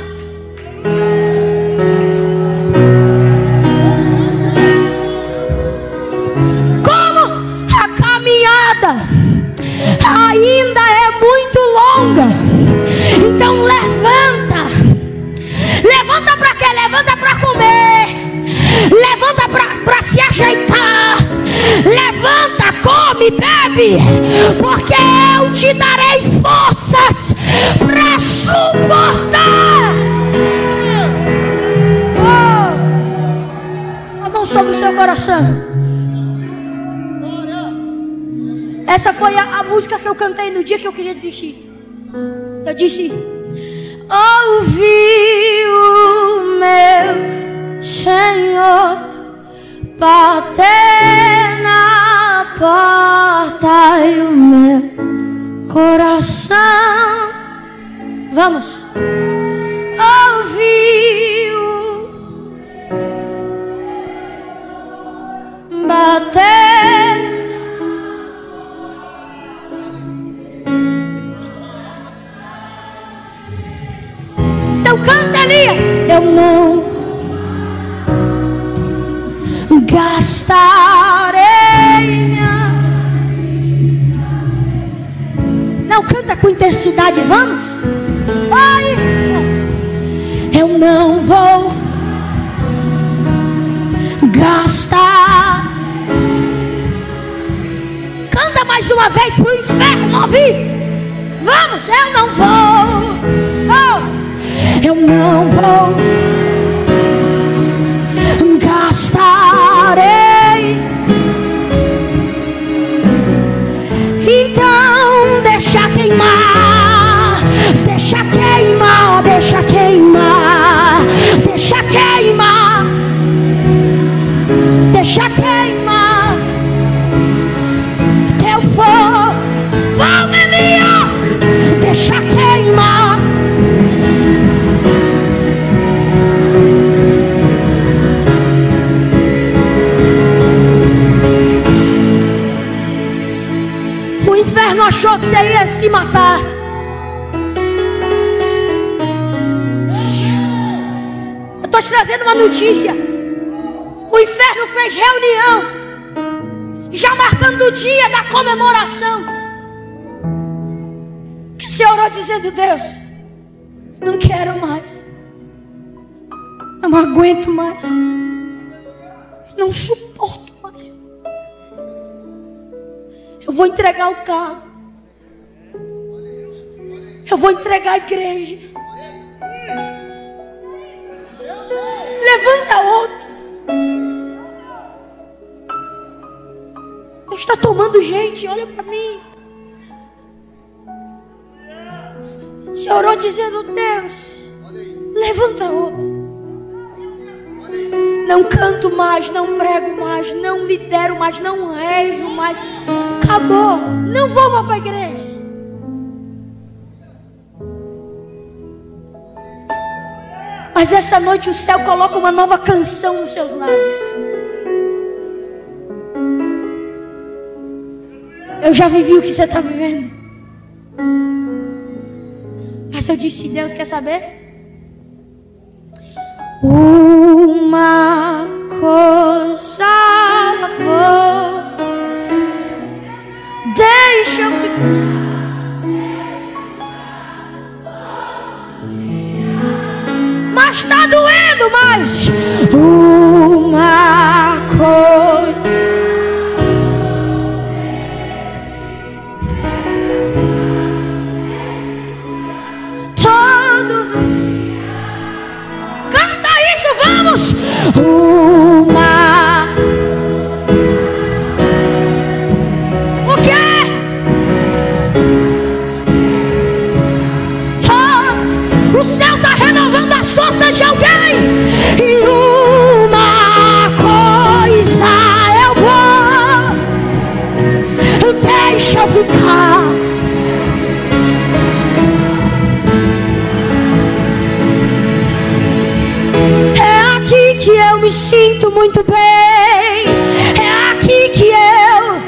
como a caminhada ainda é muito longa. Então levanta. Levanta para quê? Levanta para comer. Levanta para se ajeitar. Levanta, come, bebe, porque eu te darei forças para suportar. Oh. A mão sobre o seu coração. Essa foi a, a música que eu cantei no dia que eu queria desistir. Eu disse: ouvi o meu Senhor bater na porta e o meu coração. Vamos. Ouvi o bater. Então canta, Elias. Eu não gastarei minha... Não, canta com intensidade, vamos. Ai, eu não vou gastar. Canta mais uma vez para o inferno ouvir. Vamos, eu não vou. Oh. Eu não vou gastarei. Então deixa queimar, deixa queimar, deixa queimar, deixa queimar, deixa queimar. inferno achou que você ia se matar. Eu estou te trazendo uma notícia. O inferno fez reunião, já marcando o dia da comemoração. Que você orou dizendo: Deus, não quero mais, eu não aguento mais, não suporto mais. Eu vou entregar o carro, eu vou entregar a igreja. Levanta outro. Deus está tomando gente, olha para mim. Você orou dizendo: Deus, levanta outro. Não canto mais, não prego mais, não lidero mais, não rejo mais. Acabou, não vou mais para a igreja. Mas essa noite o céu coloca uma nova canção nos seus lábios. Eu já vivi o que você está vivendo. Mas eu disse: Deus, quer saber? Uma coisa vou, deixa eu ficar. Mas tá doendo, mas uma coisa. Todos os... Canta isso, vamos! Uma... O quê? Todo... O céu tá renovando as forças de alguém. E uma coisa eu vou, deixa eu ficar. É aqui que eu me sinto muito bem. É aqui que eu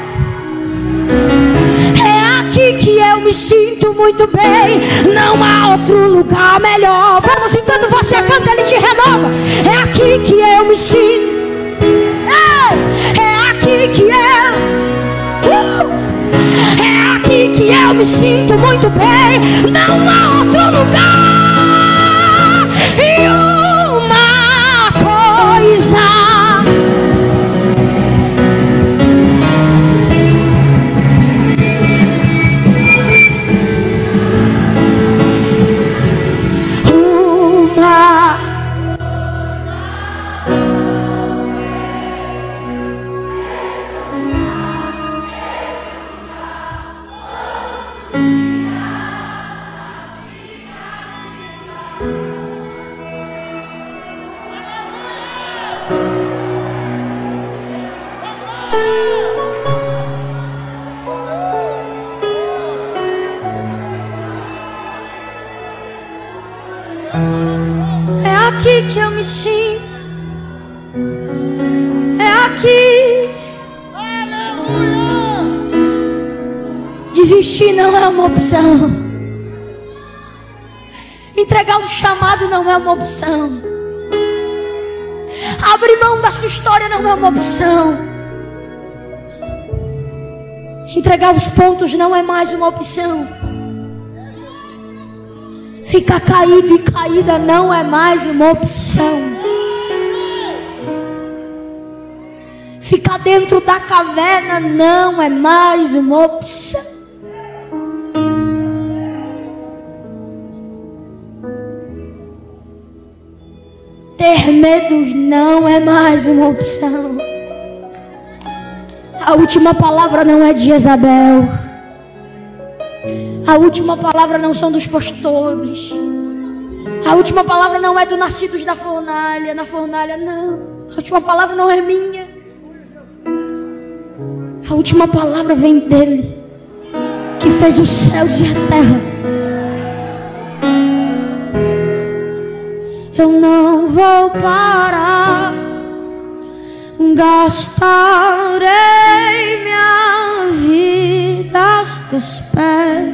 É aqui que eu me sinto muito bem. Não há outro lugar melhor. Vamos, enquanto você canta, ele te renova. É aqui que eu me sinto. Ei, é aqui que eu uh, É aqui que eu me sinto muito bem. Não há outro lugar. E uma coisa. É aqui que eu me sinto. É aqui. Aleluia! Desistir não é uma opção. Entregar o chamado não é uma opção. Abrir mão da sua história não é uma opção. Entregar os pontos não é mais uma opção. Ficar caído e caída não é mais uma opção. Ficar dentro da caverna não é mais uma opção. Ter medo não é mais uma opção. A última palavra não é de Jezabel. A última palavra não são dos pastores. A última palavra não é do nascidos da fornalha, na fornalha, não. A última palavra não é minha. A última palavra vem dele, que fez os céus e a terra. Eu não vou parar, gastarei minha vida. teus pés.